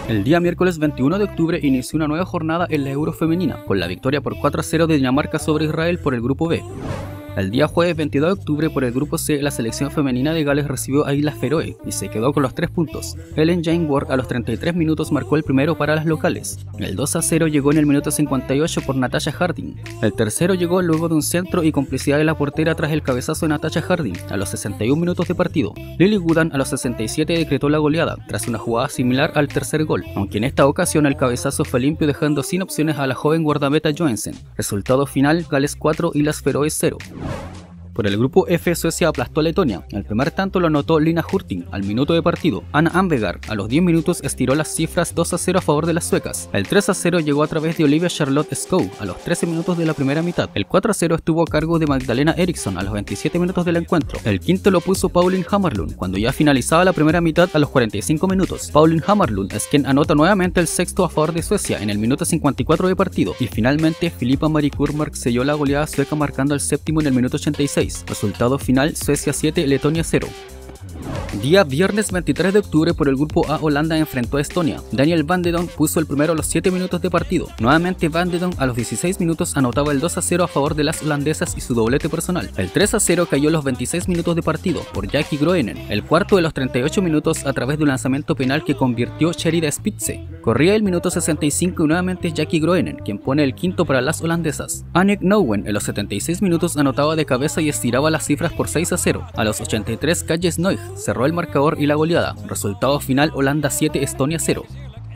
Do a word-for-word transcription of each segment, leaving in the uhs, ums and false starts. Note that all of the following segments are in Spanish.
El día miércoles veintiuno de octubre inició una nueva jornada en la Euro femenina, con la victoria por cuatro a cero de Dinamarca sobre Israel por el grupo B. El día jueves veintidós de octubre por el grupo C, la selección femenina de Gales recibió a Islas Feroe y se quedó con los tres puntos. Ellen Jane Ward a los treinta y tres minutos marcó el primero para las locales. El dos a cero llegó en el minuto cincuenta y ocho por Natasha Harding. El tercero llegó luego de un centro y complicidad de la portera tras el cabezazo de Natasha Harding a los sesenta y un minutos de partido. Lily Woodan a los sesenta y siete decretó la goleada tras una jugada similar al tercer gol, aunque en esta ocasión el cabezazo fue limpio dejando sin opciones a la joven guardameta Joensen. Resultado final: Gales cuatro, Islas Feroe cero. Por el grupo F, Suecia aplastó a Letonia. El primer tanto lo anotó Lina Hurtig al minuto de partido. Anna Anvegar a los diez minutos estiró las cifras dos a cero a favor de las suecas. El tres a cero llegó a través de Olivia Charlotte Skow a los trece minutos de la primera mitad. El cuatro a cero estuvo a cargo de Magdalena Eriksson a los veintisiete minutos del encuentro. El quinto lo puso Pauline Hammarlund cuando ya finalizaba la primera mitad a los cuarenta y cinco minutos. Pauline Hammarlund es quien anota nuevamente el sexto a favor de Suecia en el minuto cincuenta y cuatro de partido. Y finalmente Filippa Marie Kurmark selló la goleada sueca marcando el séptimo en el minuto ochenta y seis. Resultado final: Suecia siete, Letonia cero. Día viernes veintitrés de octubre por el grupo A, Holanda enfrentó a Estonia. Daniel Van de Donk puso el primero a los siete minutos de partido. Nuevamente Van de Donk a los dieciséis minutos anotaba el dos a cero a favor de las holandesas y su doblete personal. El tres a cero cayó a los veintiséis minutos de partido por Jackie Groenen. El cuarto de los treinta y ocho minutos a través de un lanzamiento penal que convirtió Sherida Spitze. Corría el minuto sesenta y cinco y nuevamente Jackie Groenen quien pone el quinto para las holandesas. Annick Nouwen en los setenta y seis minutos anotaba de cabeza y estiraba las cifras por seis a cero. A los ochenta y tres Calles Noig cerró el marcador y la goleada. Resultado final: Holanda siete, Estonia cero.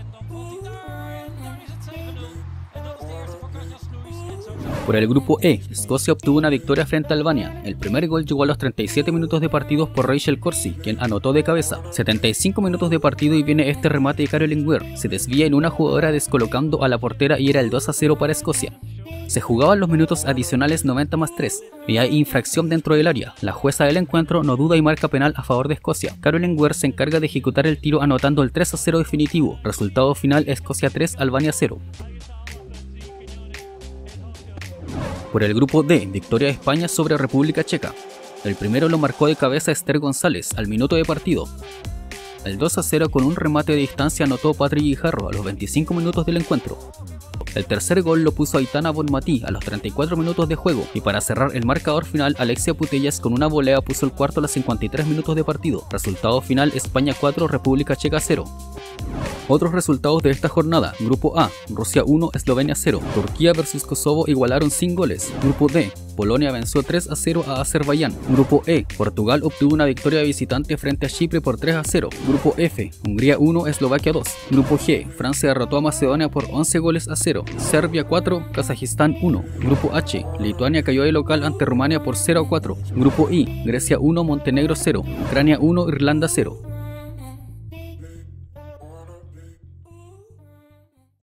Por el grupo E, Escocia obtuvo una victoria frente a Albania. El primer gol llegó a los treinta y siete minutos de partido por Rachel Corsi, quien anotó de cabeza. setenta y cinco minutos de partido y viene este remate de Caroline Weir. Se desvía en una jugadora descolocando a la portera y era el dos a cero para Escocia. Se jugaban los minutos adicionales noventa más tres y hay infracción dentro del área. La jueza del encuentro no duda y marca penal a favor de Escocia. Caroline Weir se encarga de ejecutar el tiro anotando el tres a cero definitivo. Resultado final: Escocia tres, Albania cero. Por el grupo D, victoria de España sobre República Checa. El primero lo marcó de cabeza Esther González al minuto de partido. El dos a cero con un remate de distancia anotó Patrick Guijarro a los veinticinco minutos del encuentro. El tercer gol lo puso Aitana Bonmatí a los treinta y cuatro minutos de juego y para cerrar el marcador final Alexia Putellas con una volea puso el cuarto a los cincuenta y tres minutos de partido. Resultado final: España cuatro, República Checa cero. Otros resultados de esta jornada: Grupo A, Rusia uno, Eslovenia cero. Turquía versus Kosovo igualaron sin goles. Grupo D, Polonia venció tres a cero a Azerbaiyán. Grupo E, Portugal obtuvo una victoria de visitante frente a Chipre por tres a cero. Grupo F, Hungría uno, Eslovaquia dos. Grupo G, Francia derrotó a Macedonia por once goles a cero. Serbia cuatro, Kazajistán uno. Grupo H, Lituania cayó de local ante Rumania por cero a cuatro. Grupo I, Grecia uno, Montenegro cero. Ucrania uno, Irlanda cero.